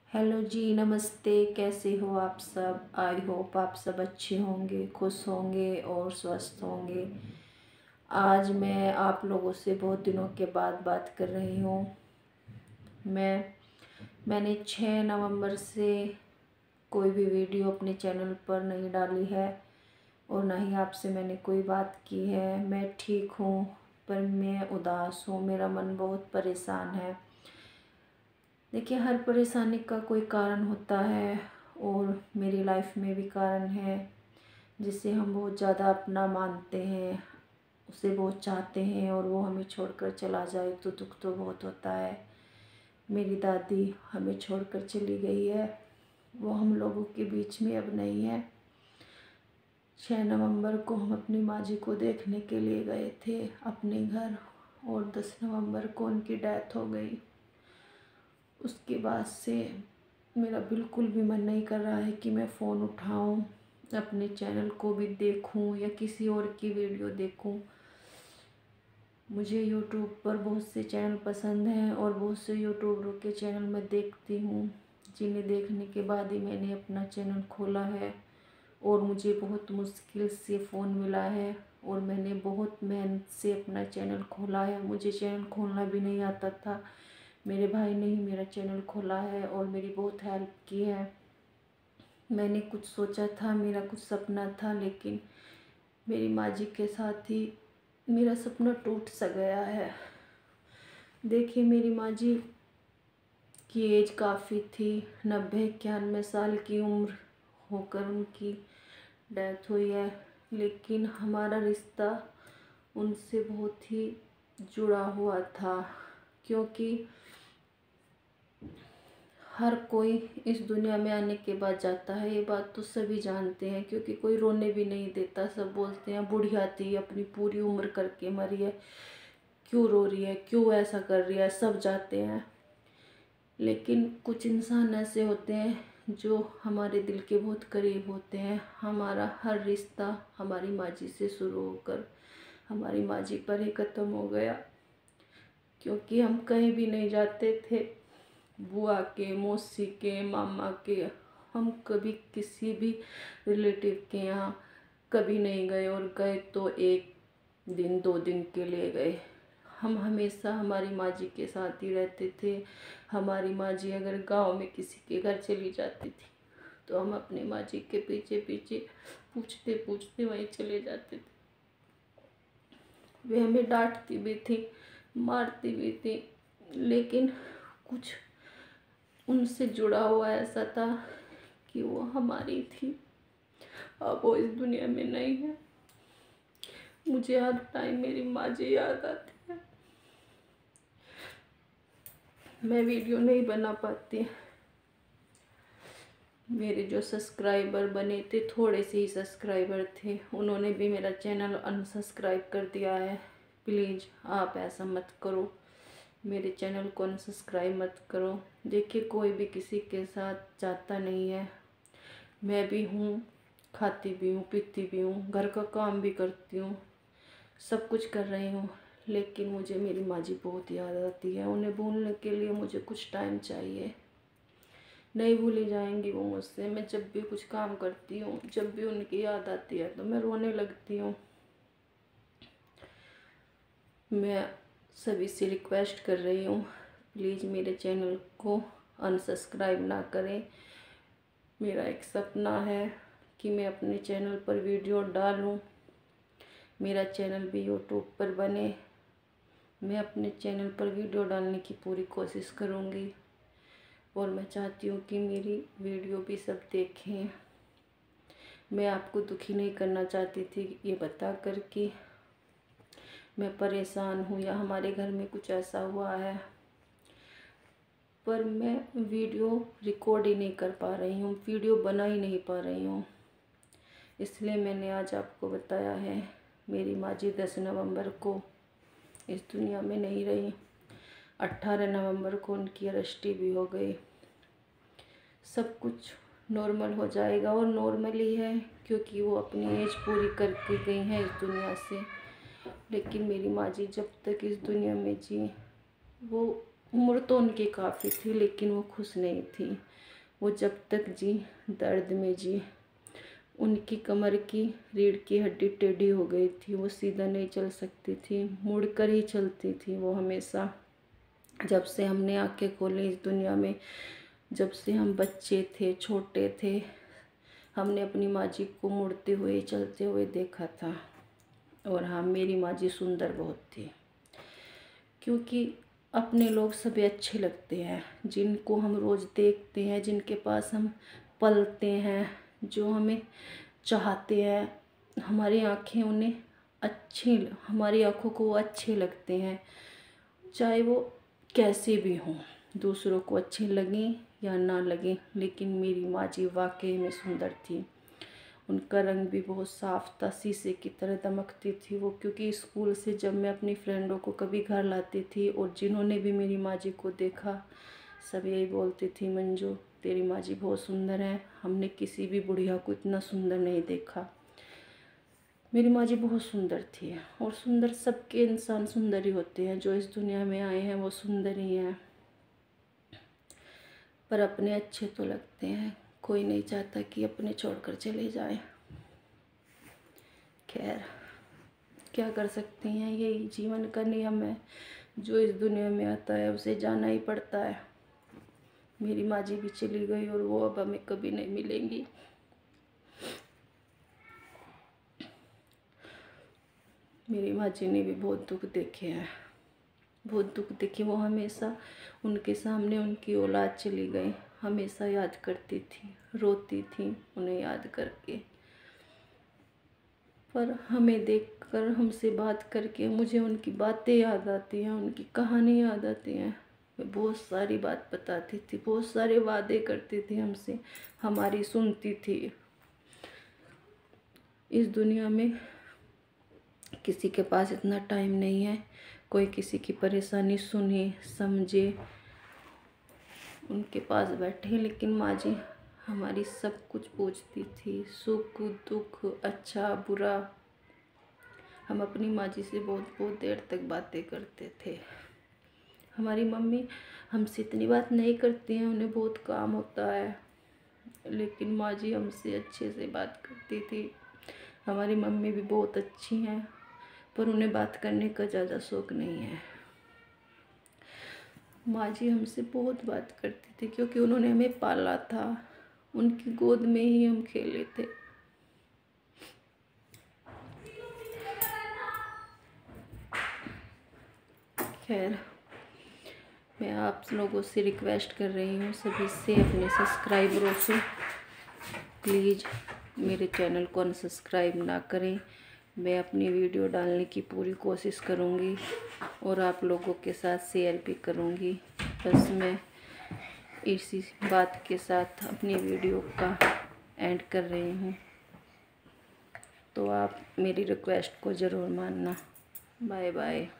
Hello जी, नमस्ते। कैसे हो आप सब? आई होप आप सब अच्छे होंगे, खुश होंगे और स्वस्थ होंगे। आज मैं आप लोगों से बहुत दिनों के बाद बात कर रही हूँ। मैंने 6 नवंबर से कोई भी वीडियो अपने चैनल पर नहीं डाली है और ना ही आपसे मैंने कोई बात की है। मैं ठीक हूँ पर मैं उदास हूँ, मेरा मन बहुत परेशान है। देखिए, हर परेशानी का कोई कारण होता है और मेरी लाइफ में भी कारण है जिसे हम बहुत ज़्यादा अपना मानते हैं, उसे बहुत चाहते हैं और वो हमें छोड़कर चला जाए तो दुख तो बहुत होता है। मेरी दादी हमें छोड़कर चली गई है, वो हम लोगों के बीच में अब नहीं है। 6 नवंबर को हम अपनी माँ जी को देखने के लिए गए थे अपने घर और 10 नवंबर को उनकी डेथ हो गई। उसके बाद से मेरा बिल्कुल भी मन नहीं कर रहा है कि मैं फ़ोन उठाऊं, अपने चैनल को भी देखूं या किसी और की वीडियो देखूं। मुझे यूट्यूब पर बहुत से चैनल पसंद हैं और बहुत से यूट्यूबरों के चैनल मैं देखती हूं, जिन्हें देखने के बाद ही मैंने अपना चैनल खोला है और मुझे बहुत मुश्किल से फ़ोन मिला है और मैंने बहुत मेहनत से अपना चैनल खोला है। मुझे चैनल खोलना भी नहीं आता था, मेरे भाई ने ही मेरा चैनल खोला है और मेरी बहुत हेल्प की है। मैंने कुछ सोचा था, मेरा कुछ सपना था, लेकिन मेरी माँ जी के साथ ही मेरा सपना टूट सा गया है। देखिए, मेरी माँ जी की एज काफ़ी थी, 90-91 साल की उम्र होकर उनकी डेथ हुई है। लेकिन हमारा रिश्ता उनसे बहुत ही जुड़ा हुआ था, क्योंकि हर कोई इस दुनिया में आने के बाद जाता है, ये बात तो सभी जानते हैं। क्योंकि कोई रोने भी नहीं देता, सब बोलते हैं बुढ़िया थी, अपनी पूरी उम्र करके मरी है, क्यों रो रही है, क्यों ऐसा कर रही है, सब जाते हैं। लेकिन कुछ इंसान ऐसे होते हैं जो हमारे दिल के बहुत करीब होते हैं। हमारा हर रिश्ता हमारी माँ जी से शुरू होकर हमारी माँ जी पर ही ख़त्म हो गया, क्योंकि हम कहीं भी नहीं जाते थे, बुआ के, मौसी के, मामा के, हम कभी किसी भी रिलेटिव के यहाँ कभी नहीं गए, और गए तो 1 दिन 2 दिन के लिए गए। हम हमेशा हमारी माँ जी के साथ ही रहते थे। हमारी माँ जी अगर गांव में किसी के घर चली जाती थी तो हम अपनी माँ जी के पीछे पीछे पूछते पूछते वहीं चले जाते थे। वे हमें डांटती भी थी, मारती भी थी, लेकिन कुछ उनसे जुड़ा हुआ ऐसा था कि वो हमारी थी। अब वो इस दुनिया में नहीं है। मुझे हर टाइम मेरी माँ जी याद आती है। मैं वीडियो नहीं बना पाती। मेरे जो सब्सक्राइबर बने थे, थोड़े से ही सब्सक्राइबर थे, उन्होंने भी मेरा चैनल अनसब्सक्राइब कर दिया है। प्लीज़ आप ऐसा मत करो, मेरे चैनल को अनसब्सक्राइब मत करो। देखिए, कोई भी किसी के साथ जाता नहीं है। मैं भी हूँ, खाती भी हूँ, पीती भी हूँ, घर का काम भी करती हूँ, सब कुछ कर रही हूँ, लेकिन मुझे मेरी माँ जी बहुत याद आती है। उन्हें भूलने के लिए मुझे कुछ टाइम चाहिए। नहीं भूली जाएंगी वो मुझसे। मैं जब भी कुछ काम करती हूँ, जब भी उनकी याद आती है तो मैं रोने लगती हूँ। मैं सभी से रिक्वेस्ट कर रही हूँ, प्लीज़ मेरे चैनल को अनसब्सक्राइब ना करें। मेरा एक सपना है कि मैं अपने चैनल पर वीडियो डालूं, मेरा चैनल भी यूट्यूब पर बने। मैं अपने चैनल पर वीडियो डालने की पूरी कोशिश करूँगी और मैं चाहती हूँ कि मेरी वीडियो भी सब देखें। मैं आपको दुखी नहीं करना चाहती थी ये बता कर कि मैं परेशान हूँ या हमारे घर में कुछ ऐसा हुआ है, पर मैं वीडियो रिकॉर्ड ही नहीं कर पा रही हूँ, वीडियो बना ही नहीं पा रही हूँ। इसलिए मैंने आज आपको बताया है। मेरी माँ जी 10 नवंबर को इस दुनिया में नहीं रही। 18 नवंबर को उनकी अरेस्टी भी हो गई। सब कुछ नॉर्मल हो जाएगा और नॉर्मल ही है, क्योंकि वो अपनी एज पूरी करके गई हैं इस दुनिया से। लेकिन मेरी माँ जी जब तक इस दुनिया में जी, वो उम्र तो उनकी काफ़ी थी, लेकिन वो खुश नहीं थी। वो जब तक जी दर्द में जी। उनकी कमर की रीढ़ की हड्डी टेढ़ी हो गई थी, वो सीधा नहीं चल सकती थी, मुड़ कर ही चलती थी वो हमेशा। जब से हमने आंखें खोली इस दुनिया में, जब से हम बच्चे थे, छोटे थे, हमने अपनी माँ जी को मुड़ते हुए चलते हुए देखा था। और हाँ, मेरी माँ जी सुंदर बहुत थी, क्योंकि अपने लोग सभी अच्छे लगते हैं जिनको हम रोज़ देखते हैं, जिनके पास हम पलते हैं, जो हमें चाहते हैं। हमारी आँखें उन्हें हमारी आँखों को वो अच्छे लगते हैं, चाहे वो कैसे भी हों, दूसरों को अच्छे लगें या ना लगें। लेकिन मेरी माँ जी वाकई में सुंदर थी। उनका रंग भी बहुत साफ़ था, शीशे की तरह दमकती थी वो। क्योंकि स्कूल से जब मैं अपनी फ्रेंडों को कभी घर लाती थी, और जिन्होंने भी मेरी माँ जी को देखा, सब यही बोलती थी, मंजू तेरी माँ जी बहुत सुंदर है, हमने किसी भी बुढ़िया को इतना सुंदर नहीं देखा। मेरी माँ जी बहुत सुंदर थी। और सुंदर सबके इंसान सुंदर ही होते हैं, जो इस दुनिया में आए हैं वो सुंदर ही हैं, पर अपने अच्छे तो लगते हैं। कोई नहीं चाहता कि अपने छोड़कर चले जाए। खैर, क्या कर सकते हैं, यही जीवन का नियम है। जो इस दुनिया में आता है उसे जाना ही पड़ता है। मेरी माँ जी भी चली गई और वो अब हमें कभी नहीं मिलेंगी। मेरी माँ जी ने भी बहुत दुख देखे हैं, बहुत दुख देखे। वो हमेशा उनके सामने उनकी औलाद चली गई, हमेशा याद करती थी, रोती थी उन्हें याद करके। पर हमें देखकर, हमसे बात करके मुझे उनकी बातें याद आती हैं, उनकी कहानी याद आती हैं। वे बहुत सारी बात बताती थी, बहुत सारे वादे करती थी हमसे, हमारी सुनती थी। इस दुनिया में किसी के पास इतना टाइम नहीं है कोई किसी की परेशानी सुने समझे, उनके पास बैठे। लेकिन माँ जी हमारी सब कुछ पूछती थी, सुख दुख, अच्छा बुरा। हम अपनी माँ जी से बहुत बहुत देर तक बातें करते थे। हमारी मम्मी हमसे इतनी बात नहीं करती हैं, उन्हें बहुत काम होता है, लेकिन माँ जी हमसे अच्छे से बात करती थी। हमारी मम्मी भी बहुत अच्छी हैं, पर उन्हें बात करने का ज़्यादा शौक़ नहीं है। माँ जी हमसे बहुत बात करती थी, क्योंकि उन्होंने हमें पाला था, उनकी गोद में ही हम खेले थे। खैर, मैं आप लोगों से रिक्वेस्ट कर रही हूँ, सभी से, अपने सब्सक्राइबरों से, प्लीज़ मेरे चैनल को अनसब्सक्राइब ना करें। मैं अपनी वीडियो डालने की पूरी कोशिश करूँगी और आप लोगों के साथ शेयर भी करूँगी। बस मैं इसी बात के साथ अपनी वीडियो का एंड कर रही हूँ, तो आप मेरी रिक्वेस्ट को ज़रूर मानना। Bye bye.